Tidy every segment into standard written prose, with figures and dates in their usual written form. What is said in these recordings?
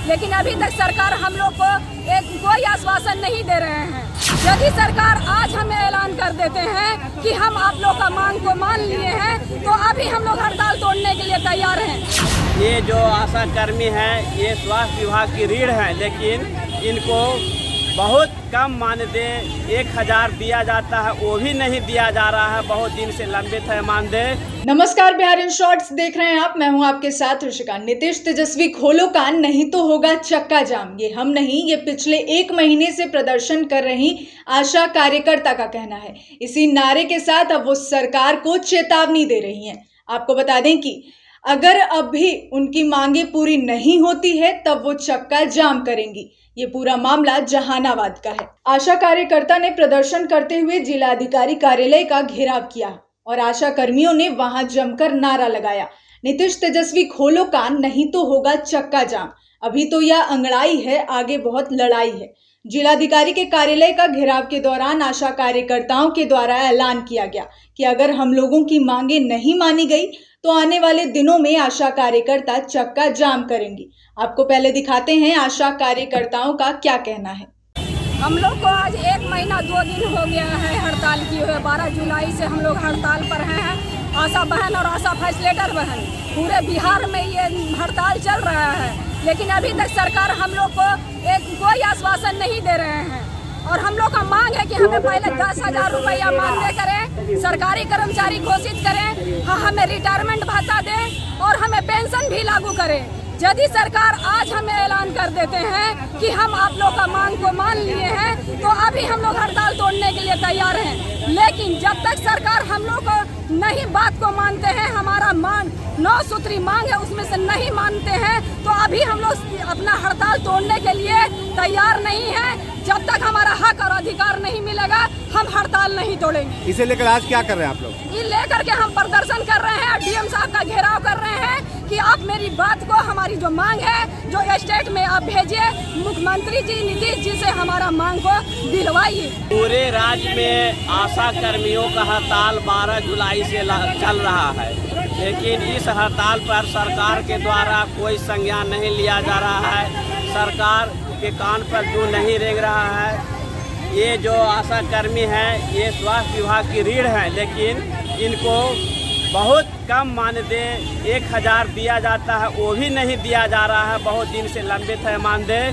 लेकिन अभी तक सरकार हम लोग को कोई आश्वासन नहीं दे रहे हैं। यदि सरकार आज हमें ऐलान कर देते हैं कि हम आप लोग का मांग को मान लिए हैं, तो अभी हम लोग हड़ताल तोड़ने के लिए तैयार हैं। ये जो आशा कर्मी है, ये स्वास्थ्य विभाग की रीढ़ है, लेकिन इनको बहुत कम मानदेय 1000 दिया जाता है, वो भी नहीं दिया जा रहा है। बहुत दिन से लंबित है मानदेय। नमस्कार, बिहार इन शॉर्ट्स देख रहे हैं आप। मैं हूं आपके साथ ऋषिका। नीतीश तेजस्वी खोलो कान, नहीं तो होगा चक्का जाम। ये हम नहीं, ये पिछले 1 महीने से प्रदर्शन कर रही आशा कार्यकर्ता का कहना है। इसी नारे के साथ अब वो सरकार को चेतावनी दे रही हैं। आपको बता दें कि अगर अब भी उनकी मांगे पूरी नहीं होती है तब वो चक्का जाम करेंगी। ये पूरा मामला जहानाबाद का है। आशा कार्यकर्ता ने प्रदर्शन करते हुए जिलाधिकारी कार्यालय का घेराव किया और आशा कर्मियों ने वहां जमकर नारा लगाया, नीतीश तेजस्वी खोलो कान, नहीं तो होगा चक्का जाम। अभी तो यह अंगड़ाई है, आगे बहुत लड़ाई है। जिलाधिकारी के कार्यालय का घेराव के दौरान आशा कार्यकर्ताओं के द्वारा ऐलान किया गया कि अगर हम लोगों की मांगे नहीं मानी गई तो आने वाले दिनों में आशा कार्यकर्ता चक्का जाम करेंगी। आपको पहले दिखाते हैं आशा कार्यकर्ताओं का क्या कहना है। हम लोग को आज 1 महीना 2 दिन हो गया है हड़ताल किए हुए। 12 जुलाई से हम लोग हड़ताल पर हैं। आशा बहन और आशा फैसिलिटेटर बहन पूरे बिहार में ये हड़ताल चल रहा है, लेकिन अभी तक सरकार हम लोग को कोई आश्वासन नहीं दे रहे हैं। और हम लोग का मांग है कि हमें पहले 10,000 रुपया मानदेय करें, सरकारी कर्मचारी घोषित करें, हमें रिटायरमेंट भत्ता दें और हमें पेंशन भी लागू करें। यदि सरकार आज हमें ऐलान कर देते हैं कि हम आप लोग का मांग को मान लिए हैं, तो अभी हम लोग हड़ताल तोड़ने के लिए तैयार हैं। लेकिन जब तक सरकार हम लोग को नहीं बात को मानते हैं, हमारा मांग 9 सूत्री मांग है उसमें से नहीं मानते हैं, तो अभी हम लोग अपना हड़ताल तोड़ने के लिए तैयार नहीं है। जब तक हमारा हक और अधिकार नहीं मिलेगा, हम हड़ताल नहीं तोड़ेंगे। इसे लेकर आज क्या कर रहे हैं आप लोग? ये लेकर के हम प्रदर्शन कर रहे हैं, डीएम साहब का घेराव कर रहे हैं कि आप मेरी बात को, हमारी जो मांग है, जो स्टेट में आप भेजिए, मुख्यमंत्री जी नीतीश जी से हमारा मांग को दिलवाइए। पूरे राज्य में आशा कर्मियों का हड़ताल 12 जुलाई से चल रहा है, लेकिन इस हड़ताल पर सरकार के द्वारा कोई संज्ञान नहीं लिया जा रहा है। सरकार के कान पर जूं नहीं रेंग रहा है। ये जो आशा कर्मी है, ये स्वास्थ्य विभाग की रीढ़ है, लेकिन इनको बहुत कम मानदेय 1000 दिया जाता है, वो भी नहीं दिया जा रहा है। बहुत दिन से लंबित है मानदेय।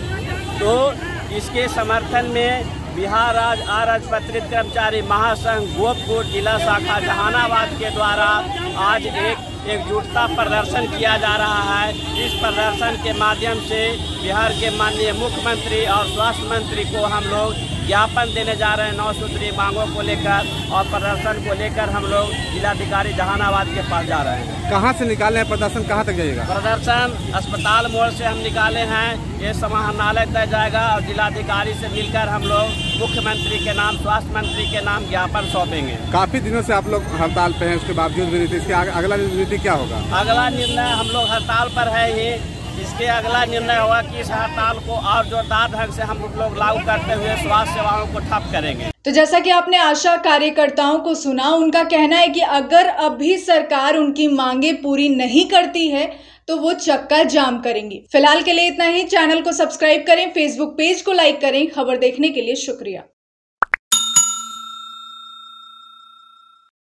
तो इसके समर्थन में बिहार राज्य अराजपत्रित कर्मचारी महासंघ गोपपुर जिला शाखा जहानाबाद के द्वारा आज एकजुटता प्रदर्शन किया जा रहा है। इस प्रदर्शन के माध्यम से बिहार के माननीय मुख्यमंत्री और स्वास्थ्य मंत्री को हम लोग ज्ञापन देने जा रहे हैं 9 सूत्री मांगों को लेकर, और प्रदर्शन को लेकर हम लोग जिलाधिकारी जहानाबाद के पास जा रहे हैं। कहाँ से निकाले हैं प्रदर्शन, कहाँ तक जाएगा? प्रदर्शन अस्पताल मोड़ से हम निकाले हैं, ये समाहरणालय तक जाएगा और जिलाधिकारी से मिलकर हम लोग मुख्यमंत्री के नाम, स्वास्थ्य मंत्री के नाम ज्ञापन सौंपेंगे। काफी दिनों से आप लोग हड़ताल पे हैं, उसके बावजूद भी इसके अगला रणनीति क्या होगा? अगला निर्णय, हम लोग हड़ताल पर है ही, इसके अगला निर्णय होगा कि इस हड़ताल को और जोरदार ढंग से हम लोग लागू करते हुए स्वास्थ्य सेवाओं को ठप करेंगे। तो जैसा कि आपने आशा कार्यकर्ताओं को सुना, उनका कहना है कि अगर अभी सरकार उनकी मांगे पूरी नहीं करती है तो वो चक्का जाम करेंगी। फिलहाल के लिए इतना ही। चैनल को सब्सक्राइब करें, फेसबुक पेज को लाइक करें। खबर देखने के लिए शुक्रिया।